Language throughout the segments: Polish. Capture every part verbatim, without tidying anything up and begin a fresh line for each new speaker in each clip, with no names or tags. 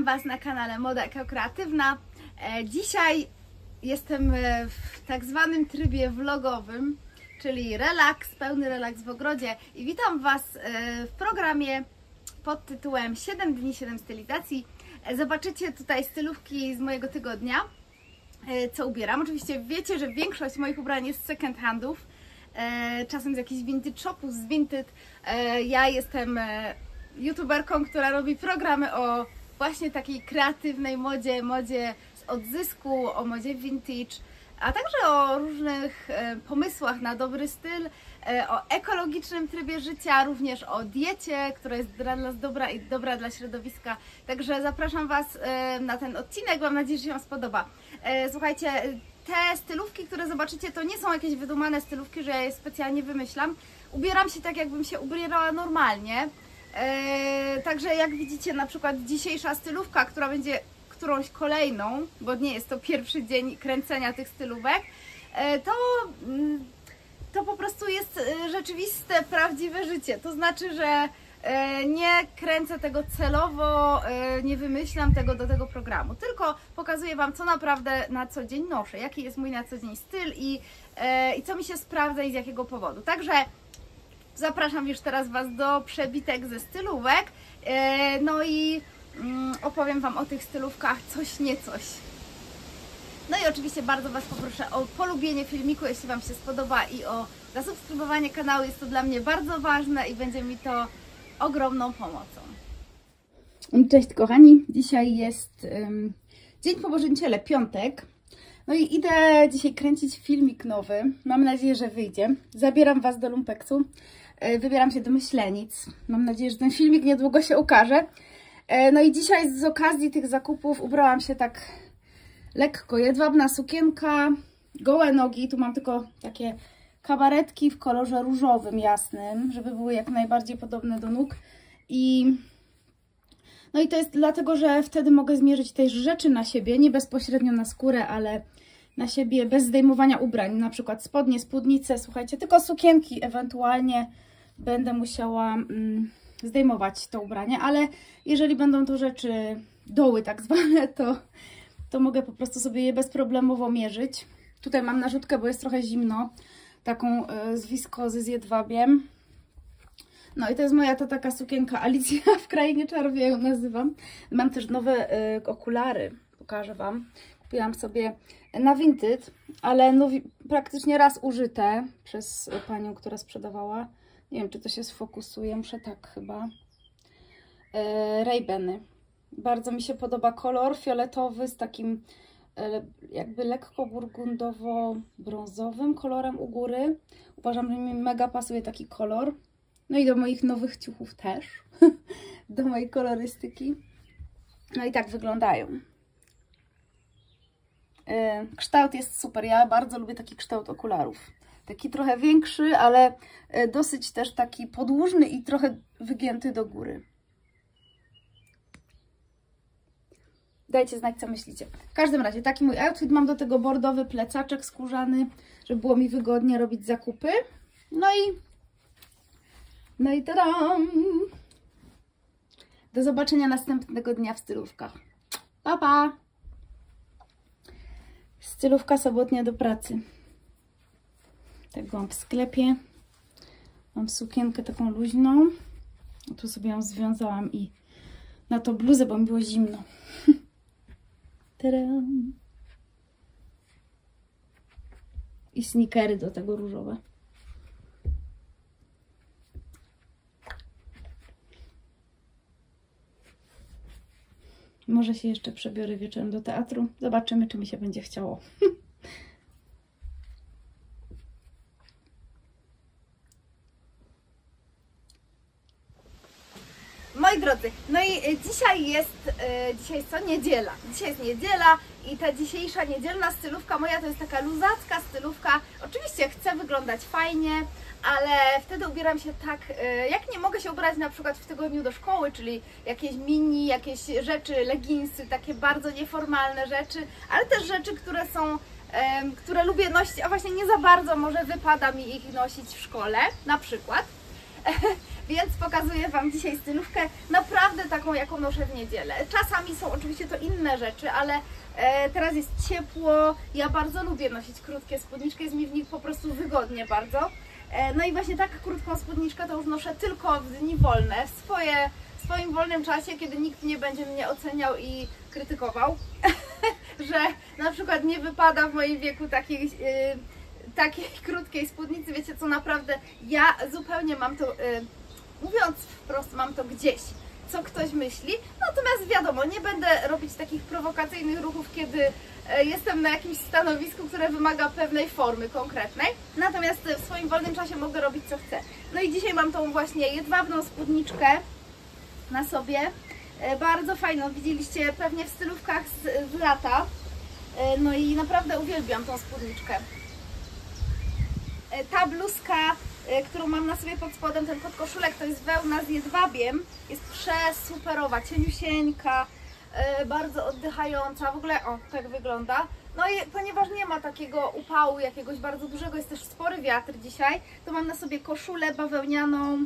Witam Was na kanale Moda Eko Kreatywna. Dzisiaj jestem w tak zwanym trybie vlogowym, czyli relaks, pełny relaks w ogrodzie i witam Was w programie pod tytułem siedem dni, siedem stylizacji. Zobaczycie tutaj stylówki z mojego tygodnia, co ubieram. Oczywiście wiecie, że większość moich ubrań jest z second handów, czasem z jakichś vintage shopów, z vintage. Ja jestem youtuberką, która robi programy o właśnie takiej kreatywnej modzie, modzie z odzysku, o modzie vintage, a także o różnych pomysłach na dobry styl, o ekologicznym trybie życia, również o diecie, która jest dla nas dobra i dobra dla środowiska. Także zapraszam Was na ten odcinek, mam nadzieję, że się Wam spodoba. Słuchajcie, te stylówki, które zobaczycie, to nie są jakieś wydumane stylówki, że ja je specjalnie wymyślam. Ubieram się tak, jakbym się ubierała normalnie. Eee, także jak widzicie, na przykład dzisiejsza stylówka, która będzie którąś kolejną, bo nie jest to pierwszy dzień kręcenia tych stylówek, e, to, to po prostu jest rzeczywiste, prawdziwe życie. To znaczy, że e, nie kręcę tego celowo, e, nie wymyślam tego do tego programu, tylko pokazuję Wam, co naprawdę na co dzień noszę, jaki jest mój na co dzień styl i, e, i co mi się sprawdza i z jakiego powodu. Także zapraszam już teraz Was do przebitek ze stylówek, no i opowiem Wam o tych stylówkach coś nie coś. No i oczywiście bardzo Was poproszę o polubienie filmiku, jeśli Wam się spodoba, i o zasubskrybowanie kanału, jest to dla mnie bardzo ważne i będzie mi to ogromną pomocą. Cześć kochani, dzisiaj jest um, Dzień po Bożym Ciele, piątek. No i idę dzisiaj kręcić filmik nowy, mam nadzieję, że wyjdzie. Zabieram Was do lumpeksu, wybieram się do Myślenic. Mam nadzieję, że ten filmik niedługo się ukaże. No i dzisiaj z okazji tych zakupów ubrałam się tak lekko. Jedwabna sukienka, gołe nogi. Tu mam tylko takie kabaretki w kolorze różowym, jasnym, żeby były jak najbardziej podobne do nóg. I no i to jest dlatego, że wtedy mogę zmierzyć też rzeczy na siebie, nie bezpośrednio na skórę, ale na siebie bez zdejmowania ubrań, na przykład spodnie, spódnice, słuchajcie, tylko sukienki ewentualnie będę musiała mm, zdejmować to ubranie, ale jeżeli będą to rzeczy doły tak zwane, to, to mogę po prostu sobie je bezproblemowo mierzyć. Tutaj mam narzutkę, bo jest trochę zimno, taką y, z wiskozy z jedwabiem. No i to jest moja to taka sukienka Alicja w Krainie Czarów, ja ją nazywam. Mam też nowe y, okulary, pokażę Wam. Kupiłam sobie na Vinted, ale no, praktycznie raz użyte przez panią, która sprzedawała. Nie wiem, czy to się sfokusuje, muszę tak chyba. E, Ray-Bany. Bardzo mi się podoba kolor fioletowy z takim e, jakby lekko burgundowo-brązowym kolorem u góry. Uważam, że mi mega pasuje taki kolor. No i do moich nowych ciuchów też. Do mojej kolorystyki. No i tak wyglądają. Kształt jest super, ja bardzo lubię taki kształt okularów. Taki trochę większy, ale dosyć też taki podłużny i trochę wygięty do góry. Dajcie znać, co myślicie. W każdym razie taki mój outfit, mam do tego bordowy plecaczek skórzany, żeby było mi wygodnie robić zakupy. No i no i tadam! Do zobaczenia następnego dnia w stylówkach. Pa, pa! Stylówka sobotnia do pracy. Tak byłam w sklepie. Mam sukienkę taką luźną. Tu sobie ją związałam i na to bluzę, bo mi było zimno. Tadam. I sneakery do tego różowe. Może się jeszcze przebiorę wieczorem do teatru. Zobaczymy, czy mi się będzie chciało. Moi drodzy, no i dzisiaj jest, e, dzisiaj jest co? Niedziela. Dzisiaj jest niedziela i ta dzisiejsza niedzielna stylówka moja to jest taka luzacka stylówka. Oczywiście chcę wyglądać fajnie, ale wtedy ubieram się tak, e, jak nie mogę się ubrać na przykład w tygodniu do szkoły, czyli jakieś mini, jakieś rzeczy, leginsy, takie bardzo nieformalne rzeczy, ale też rzeczy, które są, e, które lubię nosić, a właśnie nie za bardzo może wypada mi ich nosić w szkole, na przykład. więc pokazuję Wam dzisiaj stylówkę, naprawdę taką, jaką noszę w niedzielę. Czasami są oczywiście to inne rzeczy, ale e, teraz jest ciepło, ja bardzo lubię nosić krótkie spódniczki, jest mi w nich po prostu wygodnie bardzo. E, no i właśnie tak krótką spódniczkę to już noszę tylko w dni wolne, swoje, w swoim wolnym czasie, kiedy nikt nie będzie mnie oceniał i krytykował, że na przykład nie wypada w moim wieku takiej... Yy, takiej krótkiej spódnicy, wiecie co, naprawdę ja zupełnie mam to, yy, mówiąc wprost, mam to gdzieś, co ktoś myśli, natomiast wiadomo, nie będę robić takich prowokacyjnych ruchów, kiedy yy, jestem na jakimś stanowisku, które wymaga pewnej formy konkretnej, natomiast w swoim wolnym czasie mogę robić co chcę. No i dzisiaj mam tą właśnie jedwabną spódniczkę na sobie, yy, bardzo fajną, widzieliście pewnie w stylówkach z, z lata, yy, no i naprawdę uwielbiam tą spódniczkę. Ta bluzka, którą mam na sobie pod spodem, ten podkoszulek, to jest wełna z jedwabiem, jest przesuperowa, cieniusieńka, bardzo oddychająca, w ogóle o, tak wygląda. No i ponieważ nie ma takiego upału jakiegoś bardzo dużego, jest też spory wiatr dzisiaj, to mam na sobie koszulę bawełnianą,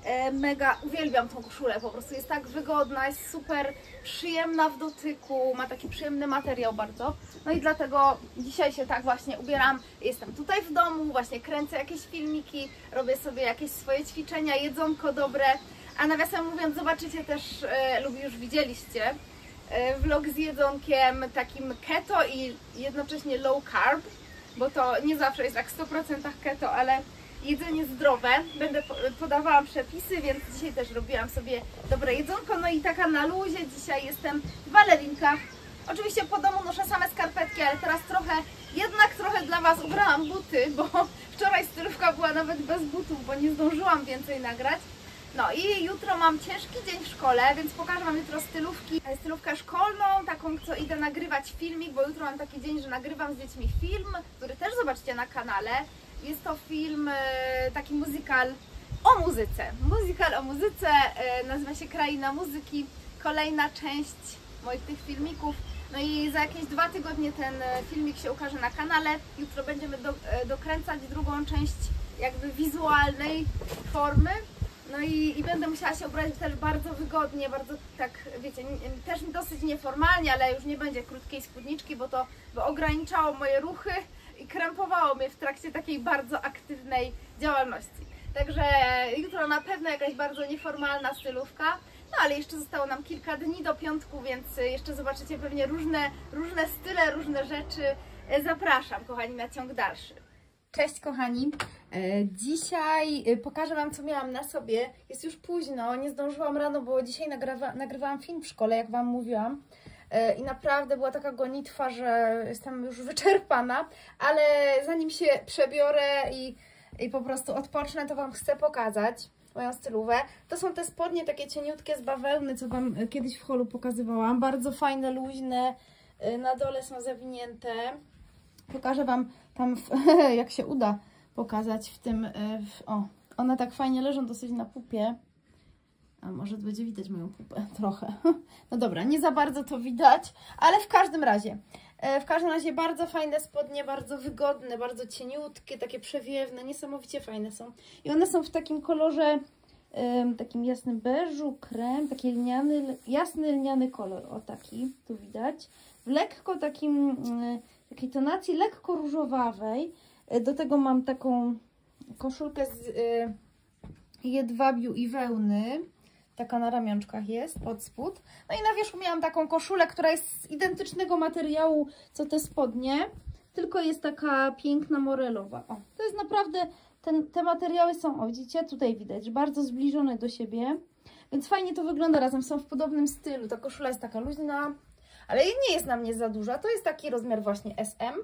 mega uwielbiam tą koszulę, po prostu jest tak wygodna, jest super przyjemna w dotyku, ma taki przyjemny materiał bardzo, no i dlatego dzisiaj się tak właśnie ubieram, jestem tutaj w domu, właśnie kręcę jakieś filmiki, robię sobie jakieś swoje ćwiczenia, jedzonko dobre, a nawiasem mówiąc zobaczycie też, e, lub już widzieliście, e, vlog z jedzonkiem takim keto i jednocześnie low carb, bo to nie zawsze jest tak w stu procentach keto, ale jedzenie zdrowe, będę podawała przepisy, więc dzisiaj też robiłam sobie dobre jedzonko, no i taka na luzie, dzisiaj jestem w balerinkach. Oczywiście po domu noszę same skarpetki, ale teraz trochę, jednak trochę dla Was ubrałam buty, bo wczoraj stylówka była nawet bez butów, bo nie zdążyłam więcej nagrać. No i jutro mam ciężki dzień w szkole, więc pokażę Wam jutro stylówki, stylówkę szkolną, taką, co idę nagrywać filmik, bo jutro mam taki dzień, że nagrywam z dziećmi film, który też zobaczycie na kanale. Jest to film, taki muzykal o muzyce. Muzykal o muzyce, nazywa się Kraina Muzyki. Kolejna część moich tych filmików. No i za jakieś dwa tygodnie ten filmik się ukaże na kanale. Jutro będziemy do, dokręcać drugą część jakby wizualnej formy. No i, i będę musiała się ubrać też bardzo wygodnie, bardzo tak, wiecie, też dosyć nieformalnie, ale już nie będzie krótkiej spódniczki, bo to by ograniczało moje ruchy i krępowało mnie w trakcie takiej bardzo aktywnej działalności. Także jutro na pewno jakaś bardzo nieformalna stylówka, no ale jeszcze zostało nam kilka dni do piątku, więc jeszcze zobaczycie pewnie różne, różne style, różne rzeczy. Zapraszam, kochani, na ciąg dalszy. Cześć kochani, dzisiaj pokażę Wam, co miałam na sobie. Jest już późno, nie zdążyłam rano, bo dzisiaj nagrywa, nagrywałam film w szkole, jak Wam mówiłam. I naprawdę była taka gonitwa, że jestem już wyczerpana, ale zanim się przebiorę i, i po prostu odpocznę, to Wam chcę pokazać moją stylówę. To są te spodnie takie cieniutkie z bawełny, co Wam kiedyś w holu pokazywałam. Bardzo fajne, luźne, na dole są zawinięte. Pokażę Wam tam, w, jak się uda pokazać w tym, w, o, one tak fajnie leżą dosyć na pupie. A może będzie widać moją pupę trochę. No dobra, nie za bardzo to widać, ale w każdym razie, w każdym razie bardzo fajne spodnie, bardzo wygodne, bardzo cieniutkie, takie przewiewne, niesamowicie fajne są. I one są w takim kolorze, takim jasnym beżu, krem, taki lniany, jasny lniany kolor, o taki, tu widać. W lekko takim, takiej tonacji lekko różowawej. Do tego mam taką koszulkę z jedwabiu i wełny. Taka na ramionczkach jest, pod spód. No i na wierzchu miałam taką koszulę, która jest z identycznego materiału, co te spodnie, tylko jest taka piękna morelowa. O, to jest naprawdę, ten, te materiały są, o widzicie, tutaj widać, bardzo zbliżone do siebie, więc fajnie to wygląda razem, są w podobnym stylu. Ta koszula jest taka luźna, ale nie jest na mnie za duża, to jest taki rozmiar właśnie S M.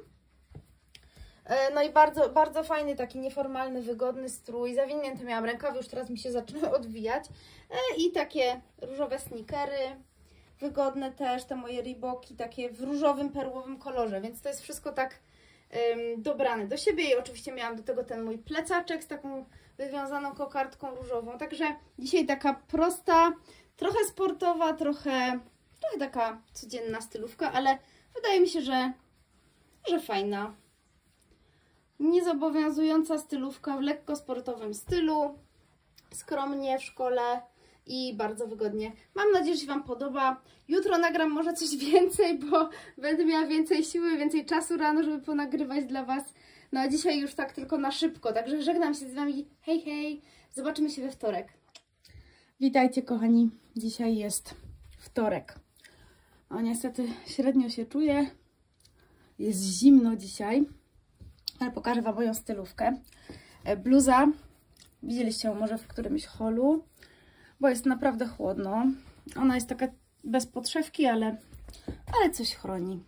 No i bardzo, bardzo fajny, taki nieformalny, wygodny strój. Zawinięte miałam rękawy, już teraz mi się zaczynały odwijać. I takie różowe sneakery, wygodne też, te moje Reeboki, takie w różowym, perłowym kolorze, więc to jest wszystko tak um, dobrane do siebie. I oczywiście miałam do tego ten mój plecaczek z taką wywiązaną kokardką różową. Także dzisiaj taka prosta, trochę sportowa, trochę, trochę taka codzienna stylówka, ale wydaje mi się, że, że fajna. Niezobowiązująca stylówka w lekko sportowym stylu. skromnie w szkole i bardzo wygodnie. Mam nadzieję, że się Wam podoba. Jutro nagram może coś więcej, bo będę miała więcej siły, więcej czasu rano, żeby ponagrywać dla Was. No a dzisiaj już tak tylko na szybko, także żegnam się z Wami. Hej, hej! Zobaczymy się we wtorek. Witajcie, kochani. Dzisiaj jest wtorek. O, niestety średnio się czuję. Jest zimno dzisiaj, ale pokażę Wam moją stylówkę. Bluza, widzieliście ją może w którymś holu, bo jest naprawdę chłodno. Ona jest taka bez podszewki, ale, ale coś chroni.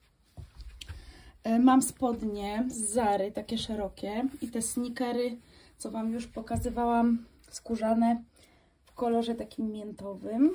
Mam spodnie z Zary, takie szerokie i te sneakery, co Wam już pokazywałam, skórzane w kolorze takim miętowym.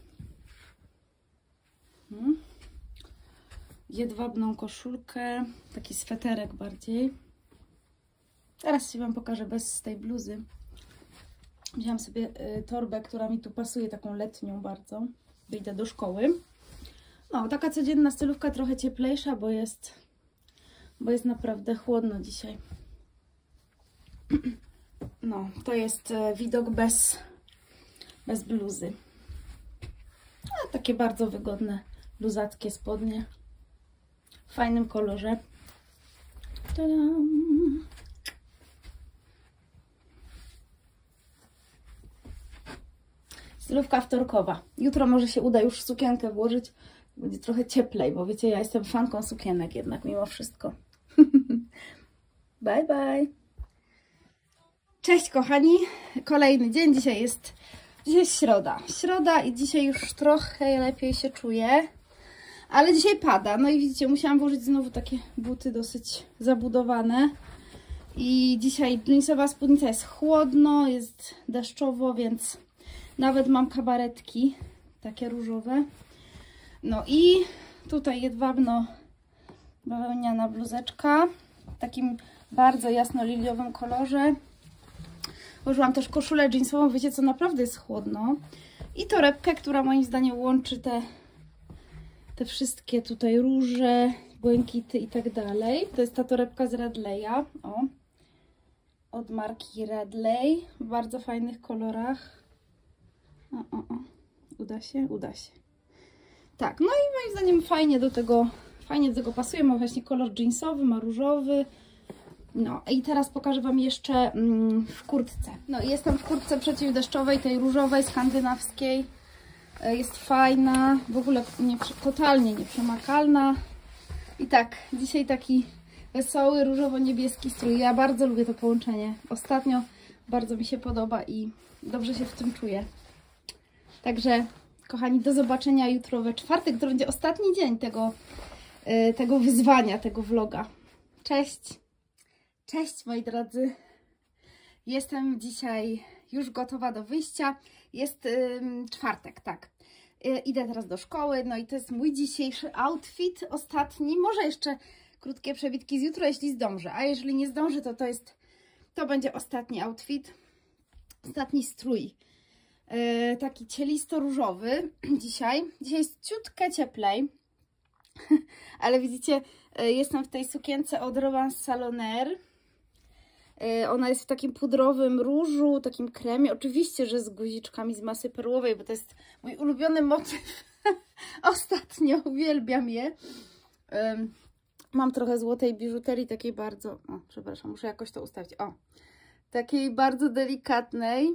Hmm. Jedwabną koszulkę, taki sweterek bardziej. Teraz się Wam pokażę bez tej bluzy. Wziąłam sobie y, torbę, która mi tu pasuje, taką letnią bardzo. Wyjdę do szkoły. No, taka codzienna stylówka, trochę cieplejsza, bo jest, bo jest naprawdę chłodno dzisiaj. No, to jest y, widok bez, bez bluzy. A takie bardzo wygodne, luzackie spodnie. W fajnym kolorze. Tadam! Stylówka wtorkowa. Jutro może się uda już sukienkę włożyć. Będzie trochę cieplej, bo wiecie, ja jestem fanką sukienek jednak mimo wszystko. Bye, bye. Cześć, kochani. Kolejny dzień. Dzisiaj jest, dzisiaj jest środa. Środa i dzisiaj już trochę lepiej się czuję. Ale dzisiaj pada. No i widzicie, musiałam włożyć znowu takie buty dosyć zabudowane. I dzisiaj jeansowa spódnica, jest chłodno, jest deszczowo, więc nawet mam kabaretki, takie różowe. No i tutaj jedwabno bawełniana bluzeczka w takim bardzo jasno liliowym kolorze. Włożyłam też koszulę jeansową, wiecie co, naprawdę jest chłodno. I torebkę, która moim zdaniem łączy te, te wszystkie tutaj róże, błękity i tak dalej. To jest ta torebka z Radleya, o, od marki Radley, w bardzo fajnych kolorach. O, o, o. Uda się? Uda się. Tak, no i moim zdaniem fajnie do tego, fajnie do tego pasuje. Ma właśnie kolor jeansowy, ma różowy. No i teraz pokażę Wam jeszcze mm, w kurtce. No i jestem w kurtce przeciwdeszczowej, tej różowej, skandynawskiej. Jest fajna, w ogóle nie, totalnie nieprzemakalna. I tak, dzisiaj taki wesoły, różowo-niebieski strój. Ja bardzo lubię to połączenie. Ostatnio bardzo mi się podoba i dobrze się w tym czuję. Także, kochani, do zobaczenia jutro we czwartek. To będzie ostatni dzień tego, tego wyzwania, tego vloga. Cześć! Cześć, moi drodzy! Jestem dzisiaj już gotowa do wyjścia. Jest ym, czwartek, tak. Yy, idę teraz do szkoły, no i to jest mój dzisiejszy outfit, ostatni. Może jeszcze krótkie przebitki z jutra, jeśli zdążę. A jeżeli nie zdążę, to to jest, to będzie ostatni outfit, ostatni strój. Yy, taki cielisto-różowy dzisiaj. Dzisiaj jest ciutkę cieplej, ale widzicie, yy, jestem w tej sukience od Romance Saloner. Yy, ona jest w takim pudrowym różu, takim kremie. Oczywiście, że z guziczkami z masy perłowej, bo to jest mój ulubiony motyw. Ostatnio uwielbiam je. Yy, mam trochę złotej biżuterii, takiej bardzo... O, przepraszam, muszę jakoś to ustawić. O, takiej bardzo delikatnej.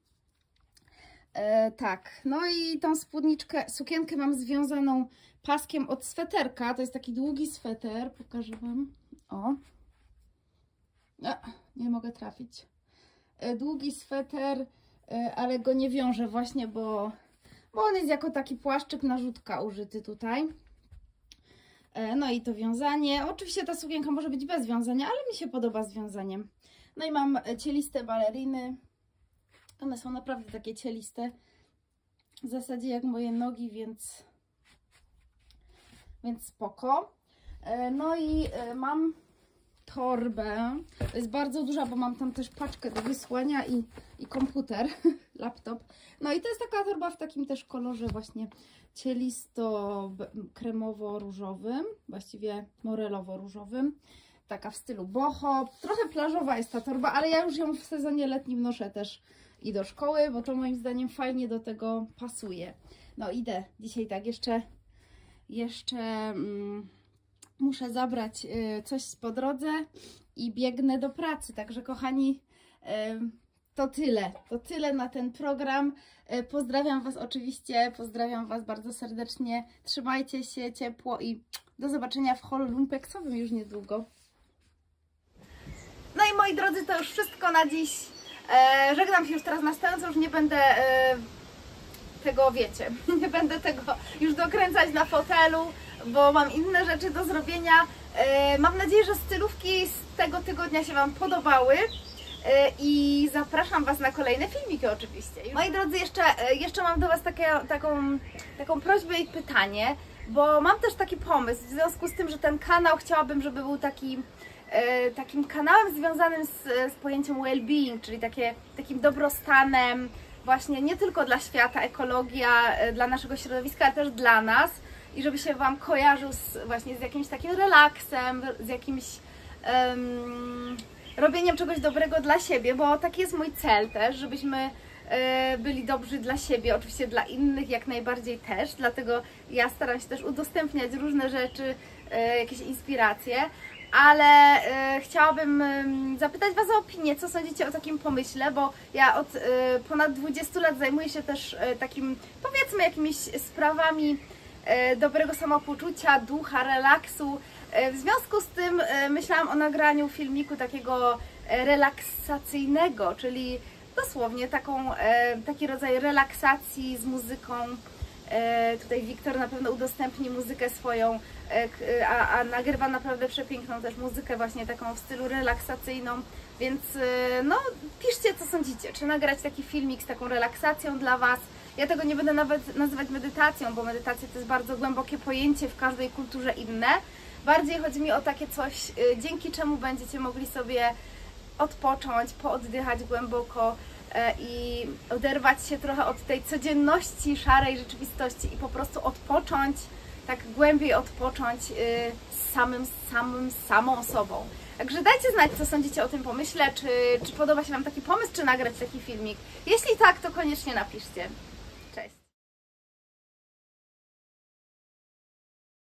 E, tak, no i tą spódniczkę, sukienkę mam związaną paskiem od sweterka. To jest taki długi sweter, pokażę Wam. O, A, nie mogę trafić. E, długi sweter, e, ale go nie wiążę właśnie, bo, bo on jest jako taki płaszczyk narzutka użyty tutaj. E, no i to wiązanie. Oczywiście ta sukienka może być bez wiązania, ale mi się podoba z wiązaniem. No i mam cieliste baleriny. One są naprawdę takie cieliste, w zasadzie jak moje nogi, więc, więc spoko. No i mam torbę, to jest bardzo duża, bo mam tam też paczkę do wysłania i, i komputer, laptop. No i to jest taka torba w takim też kolorze właśnie cielisto-kremowo-różowym, właściwie morelowo-różowym. Taka w stylu boho. Trochę plażowa jest ta torba, ale ja już ją w sezonie letnim noszę też i do szkoły, bo to moim zdaniem fajnie do tego pasuje. No idę dzisiaj tak jeszcze, jeszcze mm, muszę zabrać y, coś po drodze i biegnę do pracy, także kochani, y, to tyle, to tyle na ten program. Y, pozdrawiam Was oczywiście, pozdrawiam Was bardzo serdecznie, trzymajcie się ciepło i do zobaczenia w holu lumpeksowym już niedługo. No i moi drodzy, to już wszystko na dziś. E, żegnam się już teraz na stojąco, już nie będę e, tego, wiecie, nie będę tego już dokręcać na fotelu, bo mam inne rzeczy do zrobienia. E, mam nadzieję, że stylówki z tego tygodnia się Wam podobały e, i zapraszam Was na kolejne filmiki oczywiście. Moi drodzy, jeszcze, jeszcze mam do Was takie, taką, taką prośbę i pytanie, bo mam też taki pomysł, w związku z tym, że ten kanał chciałabym, żeby był taki takim kanałem związanym z, z pojęciem well-being, czyli takie, takim dobrostanem właśnie nie tylko dla świata, ekologia, dla naszego środowiska, ale też dla nas i żeby się Wam kojarzył z, właśnie z jakimś takim relaksem, z jakimś um, robieniem czegoś dobrego dla siebie, bo taki jest mój cel też, żebyśmy e, byli dobrzy dla siebie, oczywiście dla innych jak najbardziej też, dlatego ja staram się też udostępniać różne rzeczy, e, jakieś inspiracje, ale e, chciałabym e, zapytać Was o opinię, co sądzicie o takim pomyśle, bo ja od e, ponad dwudziestu lat zajmuję się też e, takim, powiedzmy, jakimiś sprawami e, dobrego samopoczucia, ducha, relaksu. E, w związku z tym e, myślałam o nagraniu filmiku takiego e, relaksacyjnego, czyli dosłownie taką, e, taki rodzaj relaksacji z muzyką. E, tutaj Wiktor na pewno udostępni muzykę swoją, e, a, a nagrywa naprawdę przepiękną też muzykę właśnie taką w stylu relaksacyjną, więc e, no piszcie, co sądzicie, czy nagrać taki filmik z taką relaksacją dla Was. Ja tego nie będę nawet nazywać medytacją, bo medytacja to jest bardzo głębokie pojęcie, w każdej kulturze inne. Bardziej chodzi mi o takie coś, e, dzięki czemu będziecie mogli sobie odpocząć, pooddychać głęboko i oderwać się trochę od tej codzienności, szarej rzeczywistości i po prostu odpocząć, tak głębiej odpocząć z samym, samym, samą sobą. Także dajcie znać, co sądzicie o tym pomyśle, czy, czy podoba się Wam taki pomysł, czy nagrać taki filmik. Jeśli tak, to koniecznie napiszcie.